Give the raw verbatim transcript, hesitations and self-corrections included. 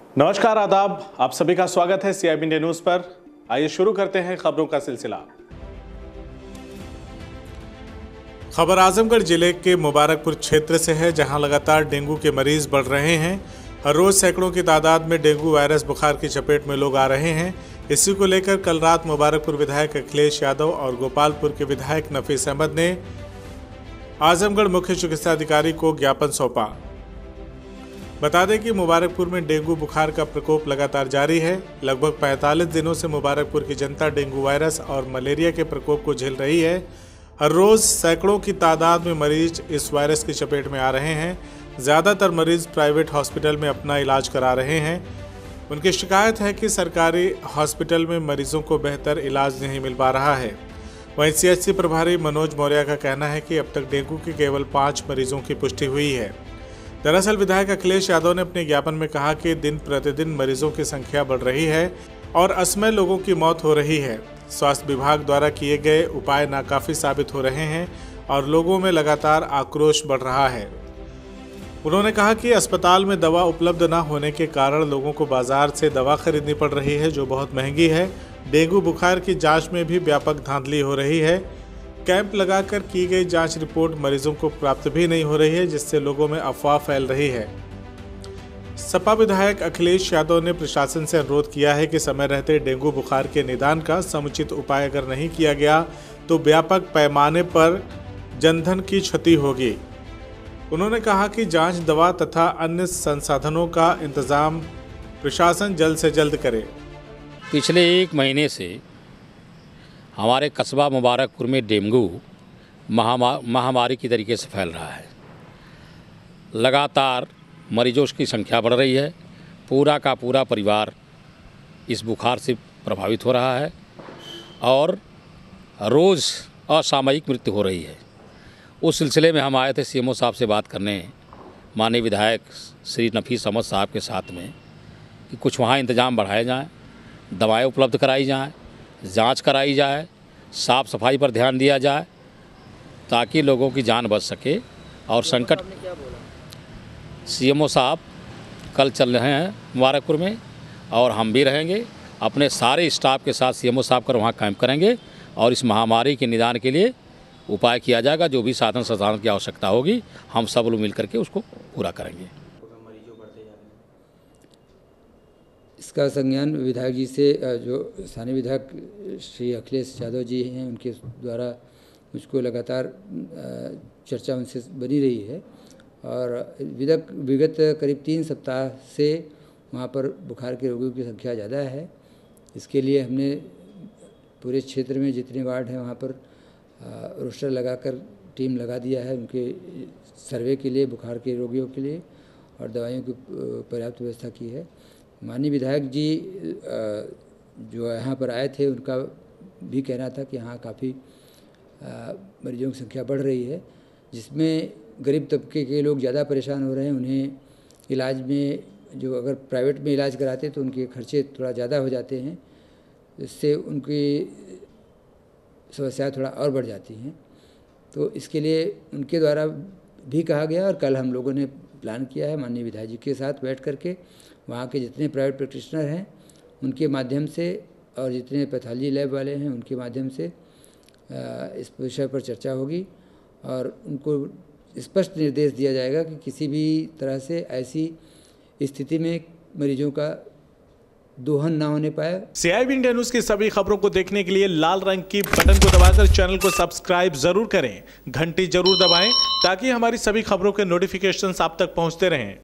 नमस्कार, आदाब। आप सभी का स्वागत है सीआईबी इंडिया न्यूज पर। आइए शुरू करते हैं खबरों का सिलसिला। खबर आजमगढ़ जिले के मुबारकपुर क्षेत्र से है, जहां लगातार डेंगू के मरीज बढ़ रहे हैं। हर रोज सैकड़ों की तादाद में डेंगू वायरस बुखार की चपेट में लोग आ रहे हैं। इसी को लेकर कल रात मुबारकपुर विधायक अखिलेश यादव और गोपालपुर के विधायक नफीस अहमद ने आजमगढ़ मुख्य चिकित्सा अधिकारी को ज्ञापन सौंपा। बता दें कि मुबारकपुर में डेंगू बुखार का प्रकोप लगातार जारी है। लगभग पैंतालीस दिनों से मुबारकपुर की जनता डेंगू वायरस और मलेरिया के प्रकोप को झेल रही है। हर रोज सैकड़ों की तादाद में मरीज इस वायरस की चपेट में आ रहे हैं। ज़्यादातर मरीज प्राइवेट हॉस्पिटल में अपना इलाज करा रहे हैं। उनकी शिकायत है कि सरकारी हॉस्पिटल में मरीजों को बेहतर इलाज नहीं मिल पा रहा है। वहीं सीएचसी प्रभारी मनोज मौर्य का कहना है कि अब तक डेंगू के केवल पाँच मरीजों की पुष्टि हुई है। दरअसल विधायक अखिलेश यादव ने अपने ज्ञापन में कहा कि दिन प्रतिदिन मरीजों की संख्या बढ़ रही है और असमय लोगों की मौत हो रही है। स्वास्थ्य विभाग द्वारा किए गए उपाय नाकाफी साबित हो रहे हैं और लोगों में लगातार आक्रोश बढ़ रहा है। उन्होंने कहा कि अस्पताल में दवा उपलब्ध न होने के कारण लोगों को बाजार से दवा खरीदनी पड़ रही है, जो बहुत महंगी है। डेंगू बुखार की जांच में भी व्यापक धांधली हो रही है। कैंप लगाकर की गई जांच रिपोर्ट मरीजों को प्राप्त भी नहीं हो रही है, जिससे लोगों में अफवाह फैल रही है। सपा विधायक अखिलेश यादव ने प्रशासन से अनुरोध किया है कि समय रहते डेंगू बुखार के निदान का समुचित उपाय अगर नहीं किया गया तो व्यापक पैमाने पर जनधन की क्षति होगी। उन्होंने कहा कि जांच, दवा तथा अन्य संसाधनों का इंतजाम प्रशासन जल्द से जल्द करे। पिछले एक महीने से हमारे कस्बा मुबारकपुर में डेंगू महामारी की तरीके से फैल रहा है। लगातार मरीजों की संख्या बढ़ रही है। पूरा का पूरा परिवार इस बुखार से प्रभावित हो रहा है और रोज़ असामयिक मृत्यु हो रही है। उस सिलसिले में हम आए थे सीएमओ साहब से बात करने, माननीय विधायक श्री नफीस अहमद साहब के साथ में, कि कुछ वहाँ इंतज़ाम बढ़ाए जाएं, दवाएं उपलब्ध कराई जाएं, जांच कराई जाए, साफ़ सफाई पर ध्यान दिया जाए ताकि लोगों की जान बच सके। और संकट सीएमओ साहब कल चल रहे हैं मुबारकपुर में और हम भी रहेंगे। अपने सारे स्टाफ के साथ सीएमओ साहब कर वहाँ कैंप करेंगे और इस महामारी के निदान के लिए उपाय किया जाएगा। जो भी साधन संसाधन की आवश्यकता होगी हम सब लोग मिल करके उसको पूरा करेंगे। इसका संज्ञान विधायक जी से, जो स्थानीय विधायक श्री अखिलेश यादव जी हैं, उनके द्वारा मुझको लगातार चर्चा उनसे बनी रही है और विगत विगत करीब तीन सप्ताह से वहाँ पर बुखार के रोगियों की संख्या ज़्यादा है। इसके लिए हमने पूरे क्षेत्र में जितने वार्ड हैं वहाँ पर रोस्टर लगाकर टीम लगा दिया है उनके सर्वे के लिए, बुखार के रोगियों के लिए, और दवाइयों की पर्याप्त व्यवस्था की है। माननीय विधायक जी जो यहाँ पर आए थे, उनका भी कहना था कि यहाँ काफ़ी मरीजों की संख्या बढ़ रही है, जिसमें गरीब तबके के लोग ज़्यादा परेशान हो रहे हैं। उन्हें इलाज में, जो अगर प्राइवेट में इलाज कराते तो उनके खर्चे थोड़ा ज़्यादा हो जाते हैं, इससे उनकी समस्याएं थोड़ा और बढ़ जाती हैं। तो इसके लिए उनके द्वारा भी कहा गया और कल हम लोगों ने प्लान किया है माननीय विधायक जी के साथ बैठ करके वहाँ के जितने प्राइवेट प्रैक्टिशनर हैं उनके माध्यम से और जितने पैथोलॉजी लैब वाले हैं उनके माध्यम से इस विषय पर चर्चा होगी और उनको स्पष्ट निर्देश दिया जाएगा कि किसी भी तरह से ऐसी स्थिति में मरीजों का दोहन ना होने पाए। सीआईबी इंडिया न्यूज की सभी खबरों को देखने के लिए लाल रंग की बटन को दबाकर चैनल को सब्सक्राइब जरूर करें, घंटी जरूर दबाएं ताकि हमारी सभी खबरों के नोटिफिकेशंस आप तक पहुंचते रहें।